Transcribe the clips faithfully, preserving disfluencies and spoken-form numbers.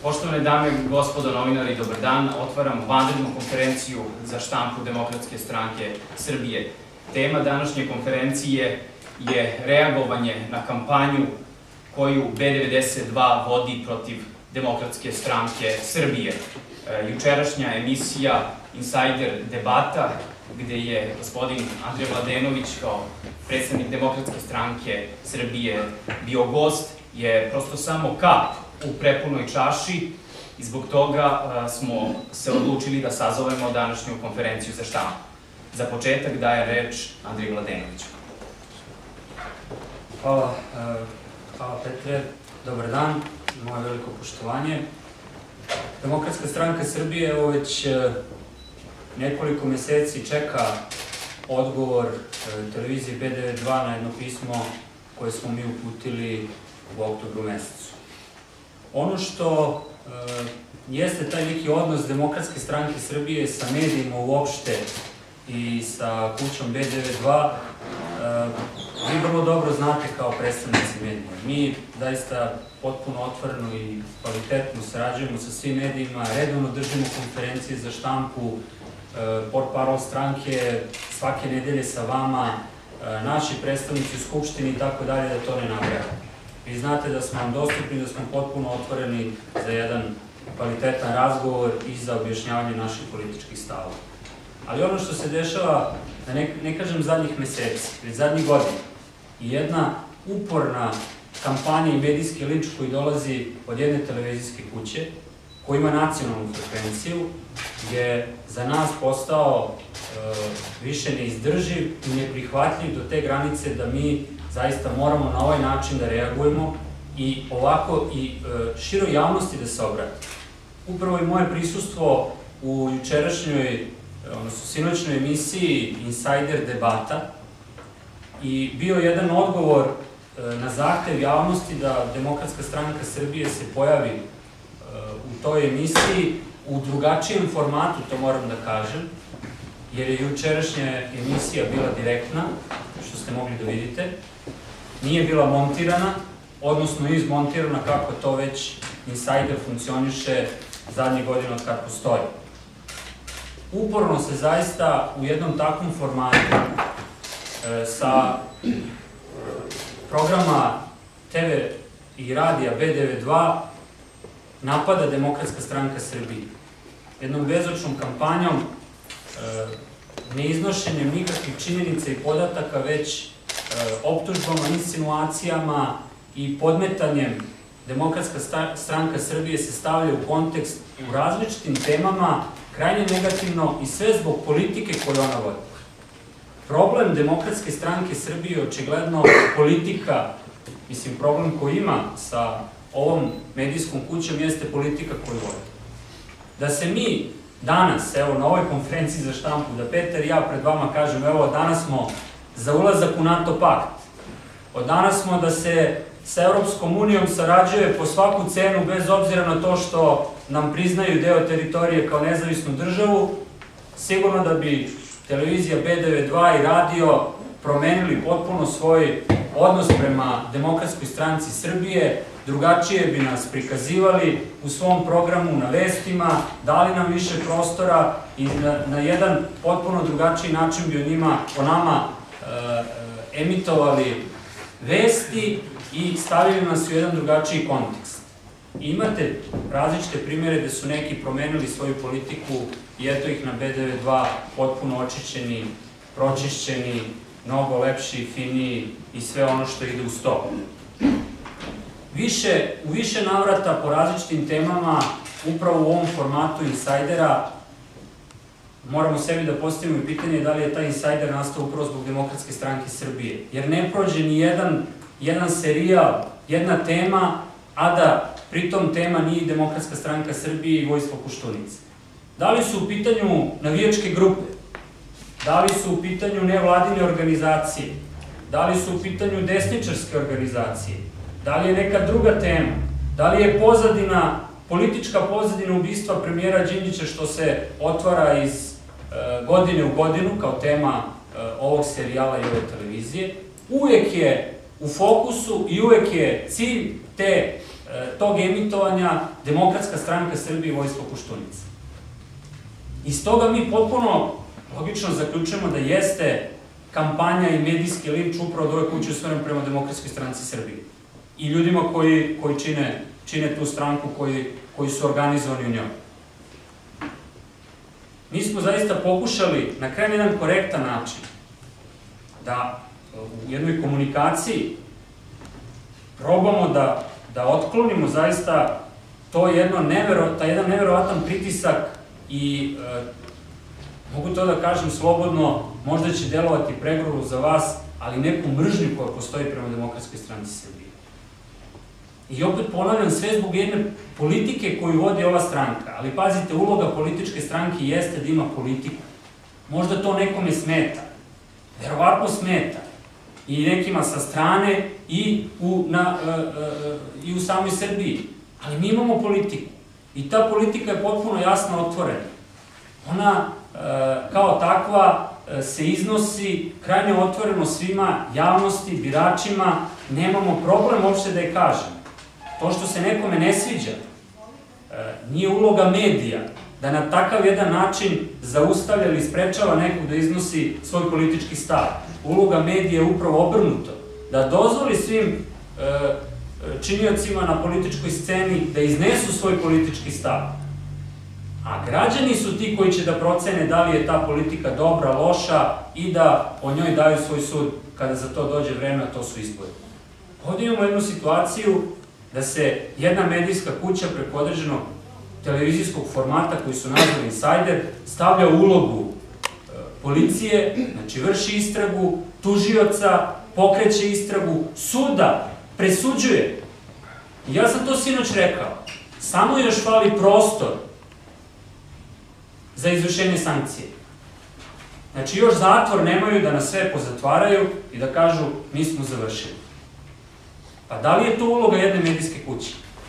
Poštovane dame i gospodo novinari, dobar dan. Otvaram vanrednu konferenciju za štampu Demokratske stranke Srbije. Tema današnje konferencije je reagovanje na kampanju koju B devedeset dva vodi protiv Demokratske stranke Srbije. Jučerašnja emisija Insajder debata, gde je gospodin Andrej Mladenović kao predstavnik Demokratske stranke Srbije bio gost, je prosto samo kap u prepunoj čaši i zbog toga smo se odlučili da sazovemo današnju konferenciju za štampu. Za početak daje reč Andrej Mladenoviću. Hvala, hvala Petre, dobar dan, moje veliko poštovanje. Demokratska stranka Srbije evo već nekoliko meseci čeka odgovor televizije B devedeset dva na jedno pismo koje smo mi uputili u oktobru mesecu. Ono što jeste taj neki odnos Demokratske stranke Srbije sa medijima uopšte i sa kućom B devedeset dva, vi vrlo dobro znate kao predstavnici medija. Mi zaista potpuno otvoreno i kvalitetno sarađujemo sa svim medijima, redovno držimo konferencije za štampu, portparol stranke svake nedelje sa vama, naši predstavnici u Skupštini i tako dalje, da to ne nabrajamo. Vi znate da smo vam dostupni, da smo potpuno otvoreni za jedan kvalitetan razgovor i za objašnjavanje naših političkih stavova. Ali ono što se dešava, da ne kažem zadnjih meseci, već zadnjih godina, i jedna uporna kampanja i medijski linč koji dolazi od jedne televizijske kuće, koja ima nacionalnu frekvenciju, je za nas postao više neizdrživ i neprihvatljiv do te granice da mi zaista moramo na ovaj način da reagujemo i ovako i široj javnosti da se obrati. Upravo i moje prisustvo u jučerašnjoj, odnosno sinoćnoj emisiji Insajder debata i bio jedan odgovor na zahtev javnosti da Demokratska stranka Srbije se pojavi u toj emisiji u drugačijem formatu, to moram da kažem, jer je jučerašnja emisija bila direktna, što ste mogli da vidite, nije bila montirana, odnosno izmontirana kako to već Insajder funkcioniše zadnje godine od kad postoji. Uporno se zaista u jednom takvom formatu sa programa te ve i radija B devedeset dva napada Demokratska stranka Srbije. Jednom bezočnom kampanjom, neiznošenjem nikakvih činjenica i podataka, već optužbama, insinuacijama i podmetanjem Demokratska stranka Srbije se stavlja u kontekst u različitim temama, krajnje negativno i sve zbog politike koju ona vodi. Problem Demokratske stranke Srbije je očigledno politika, mislim problem koji ima sa ovom medijskom kućom jeste politika koju vodi. Da se mi danas, evo na ovoj konferenciji za štampu, da Petar i ja pred vama kažem, evo danas smo za ulazak u NATO pakt, od danas smo da se sa Evropskom unijom sarađuje po svaku cenu bez obzira na to što nam priznaju deo teritorije kao nezavisnu državu, sigurno da bi televizija B devedeset dva i radio promenili potpuno svoj odnos prema Demokratskoj stranci Srbije, drugačije bi nas prikazivali u svom programu na vestima, dali nam više prostora i na jedan potpuno drugačiji način bi o nama emitovali vesti i stavili nas u jedan drugačiji kontekst. Imate različite primere gde su neki promenili svoju politiku i eto ih na B devedeset dva potpuno očišćeni, pročišćeni, mnogo lepši, finiji i sve ono što ide uz to. U više navrata po različitim temama, upravo u ovom formatu Insajdera, moramo sebi da postavimo i pitanje da li je taj Insajder nastao upravo zbog Demokratske stranke Srbije. Jer ne prođe ni jedan serijal, jedna tema, a da pritom tema nije Demokratska stranka Srbije i Vojislav Koštunica. Da li su u pitanju navijačke grupe? Da li su u pitanju nevladine organizacije? Da li su u pitanju desničarske organizacije? Da li je neka druga tema? Da li je pozadina, politička pozadina ubistva premijera Đinđića što se otvara iz godine u godinu kao tema ovog serijala i ove televizije? Uvek je u fokusu i uvek je cilj te tog emitovanja Demokratska stranka Srbije i Vojislav Koštunica. Iz toga mi potpuno logično zaključujemo da jeste kampanja i medijski linč upravo od ove kuće usmeren prema Demokratskoj stranci Srbije i ljudima koji čine tu stranku, koji su organizovani u njoj. Mi smo zaista pokušali na kraj jedan korektan način da u jednoj komunikaciji probamo da otklonimo zaista taj jedan neverovatan pritisak i mogu to da kažem slobodno, možda će delovati pregrubo za vas, ali neku mržnju koja postoji prema Demokratskoj stranci Srbije. I opet ponavljam, sve zbog jedne politike koju vodi ova stranka, ali pazite, uloga političke stranke jeste da ima politiku. Možda to nekome smeta, verovatno smeta, i nekima sa strane i u samoj Srbiji, ali mi imamo politiku i ta politika je potpuno jasno otvorena. Ona kao takva se iznosi krajnje otvoreno svima, javnosti, biračima, nemamo problem uopšte da je kažem. To što se nekome ne sviđa, nije uloga medija da na takav jedan način zaustavlja ili sprečava nekog da iznosi svoj politički stav. Uloga medija je upravo obrnuto, da dozvoli svim činiocima na političkoj sceni da iznesu svoj politički stav. A građani su ti koji će da procene da li je ta politika dobra, loša i da o njoj daju svoj sud kada za to dođe vreme, a to su izbori. Ovdje imamo jednu situaciju da se jedna medijska kuća preko određenog televizijskog formata koji su nazvali Insajder stavlja u ulogu policije, znači vrši istragu, tužioca, pokreće istragu, suda, presuđuje. I ja sam to sinoć rekao, samo još fali prostor za izvršenje sankcije. Znači još zatvor nemaju da nas sve pozatvaraju i da kažu mi smo završili. Pa da li je to uloga jedne medijske kuće?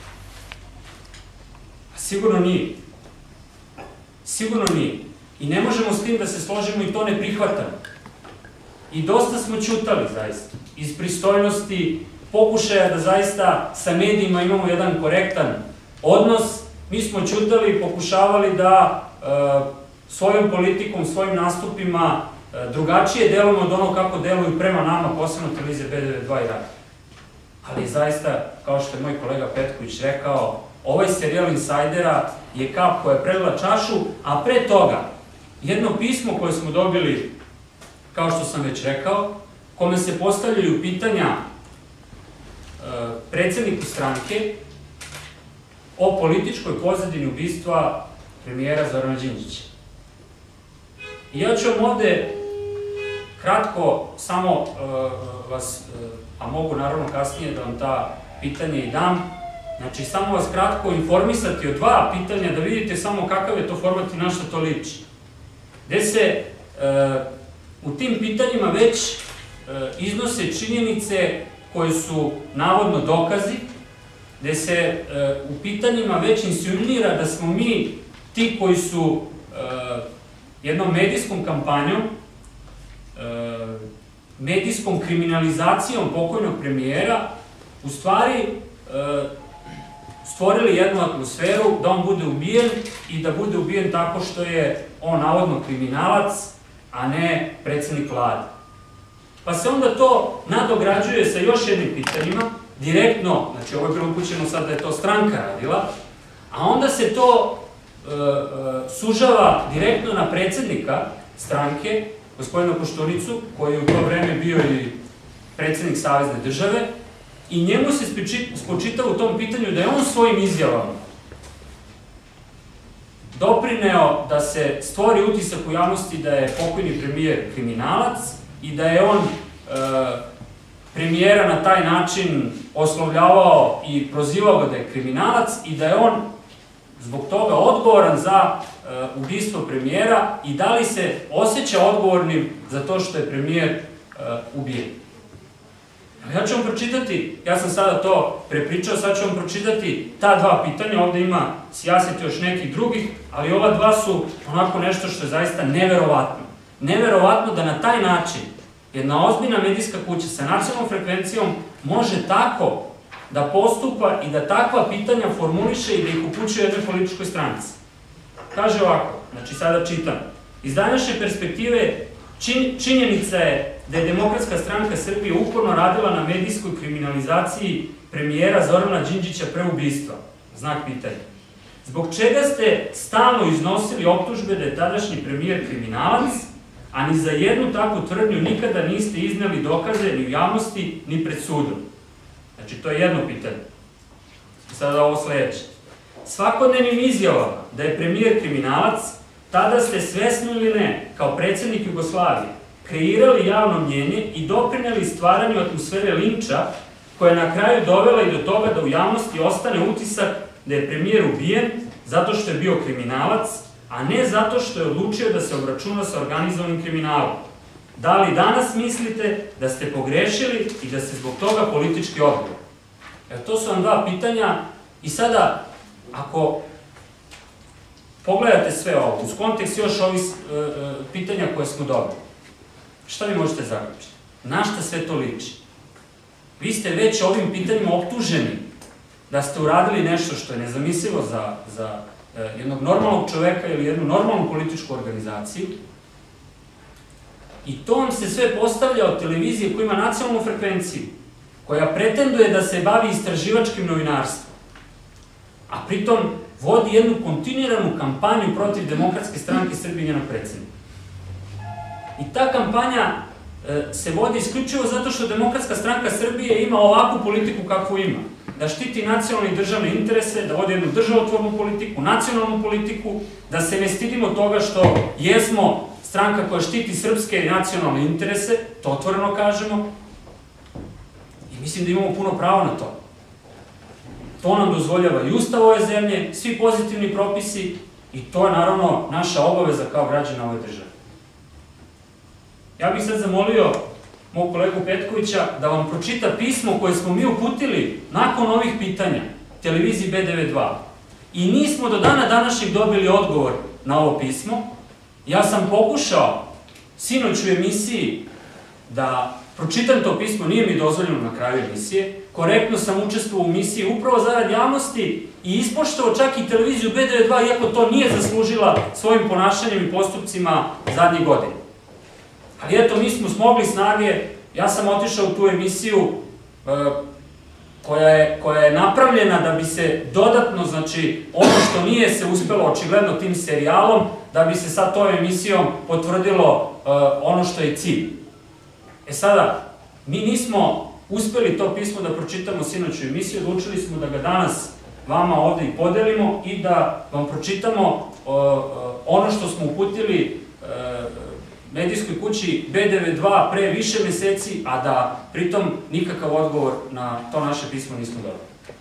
Sigurno nije. Sigurno nije. I ne možemo s tim da se složimo i to ne prihvatamo. I dosta smo ćutali zaista. Iz pristojnosti, pokušaja da zaista sa medijima imamo jedan korektan odnos, mi smo ćutali i pokušavali da svojom politikom, svojim nastupima drugačije delujemo od ono kako deluju prema nama, posebno televizija B devedeset dva i radio. Ali zaista, kao što je moj kolega Petković rekao, ovaj serijal Insajdera je kap koja je prelila čašu, a pre toga jedno pismo koje smo dobili, kao što sam već rekao, kome se postavljaju pitanja predsedniku stranke o političkoj pozadini ubistva premijera Zorana Đinđića. I ja ću vam ovde kratko samo vas, a mogu naravno kasnije da vam ta pitanja i dam, znači samo vas kratko informisati o dva pitanja da vidite samo kakav je to format i na što to liči. Gde se u tim pitanjima već iznose činjenice koje su navodno dokazi, gde se u pitanjima već insinuira da smo mi ti koji su jednom medijskom kampanjom, medijskom kriminalizacijom pokojnog premijera, u stvari stvorili jednu atmosferu da on bude ubijen i da bude ubijen tako što je on navodno kriminalac, a ne predsednik vlade. Pa se onda to nadograđuje sa još jednim pitanjima, direktno, znači ovo je bilo upućeno sad da je to stranka radila, a onda se to sužava direktno na predsednika stranke, gospodina Koštunicu, koji je u to vreme bio i predsednik Savezne države, i njemu se spočitava u tom pitanju da je on svojim izjavama doprineo da se stvori utisak u javnosti da je pokojni premijer kriminalac i da je on premijera na taj način oslovljavao i prozivao ga da je kriminalac i da je on zbog toga odgovoran za ubistvo premijera i da li se osjeća odgovornim za to što je premijer ubijen. Ja ću vam pročitati, ja sam sada to prepričao, sad ću vam pročitati ta dva pitanja, ovde ima sjasiti još nekih drugih, ali ova dva su onako nešto što je zaista neverovatno. Neverovatno da na taj način jedna ozbiljna medijska kuća sa nacionalnom frekvencijom može tako da postupa i da takva pitanja formuliše i da ih upućuje jednoj političkoj stranci. Kaže ovako, znači sada čitam, iz današnje perspektive činjenica je da je Demokratska stranka Srbije uporno radila na medijskoj kriminalizaciji premijera Zorana Đinđića pre ubistva, znak pitanja. Zbog čega ste stalno iznosili optužbe da je tadašnji premijer kriminalac, a ni za jednu takvu tvrdnju nikada niste izneli dokaze ni u javnosti, ni pred sudom? Znači, to je jedno pitanje. Sada ovo sledeće. Svakodnevnim izjavama da je premijer kriminalac, tada ste svesno ili ne, kao predsjednik Jugoslavije, kreirali javno mnjenje i doprineli stvaranju atmosfere linča, koja je na kraju dovela i do toga da u javnosti ostane utisak da je premijer ubijen zato što je bio kriminalac, a ne zato što je odlučio da se obračuna sa organizovanim kriminalom. Da li danas mislite da ste pogrešili i da ste zbog toga politički odgovorni? Evo, to su vam dva pitanja i sada, ako pogledate sve ovo, uz kontekst još ovih pitanja koje smo dobili, šta vi možete zaključiti? Na šta sve to liči? Vi ste već ovim pitanjima optuženi da ste uradili nešto što je nezamislivo za jednog normalnog čoveka ili jednu normalnu političku organizaciju, i to vam se sve postavlja od televizije koja ima nacionalnu frekvenciju, koja pretenduje da se bavi istraživačkim novinarstvom, a pritom vodi jednu kontinuiranu kampanju protiv Demokratske stranke Srbije i njenog predsjednika. I ta kampanja se vodi isključivo zato što Demokratska stranka Srbije ima ovakvu politiku kakvu ima. Da štiti nacionalne i državne interese, da vodi jednu državotvornu politiku, nacionalnu politiku, da se ne stidimo toga što jesmo stranka koja štiti srpske i nacionalne interese, to otvoreno kažemo, i mislim da imamo puno pravo na to. To nam dozvoljava i Ustav ove zemlje, svi pozitivni propisi, i to je naravno naša obaveza kao građana ove države. Ja bih sad zamolio mog kolegu Petkovića da vam pročita pismo koje smo mi uputili nakon ovih pitanja televiziji B devedeset dva. I nismo do dana današnjeg dobili odgovor na ovo pismo. Ja sam pokušao sinoć u emisiji da pročitam to pismo, nije mi dozvoljeno na kraju emisije. Korektno sam učestvovao u emisiji upravo zarad javnosti i ispoštovao čak i televiziju B devedeset dva, iako to nije zaslužila svojim ponašanjem i postupcima zadnjih godina. Ali eto, mi smo smogli snage, ja sam otišao u tu emisiju koja je napravljena da bi se dodatno, znači, ono što nije se uspelo očigledno tim serijalom, da bi se sad tom emisijom potvrdilo ono što je cilj. E sada, mi nismo uspeli to pismo da pročitamo sinoć u emisiji, odlučili smo da ga danas vama ovde i podelimo i da vam pročitamo ono što smo uputili medijskoj kući B devedeset dva pre više meseci, a da pritom nikakav odgovor na to naše pismo nismo dobili.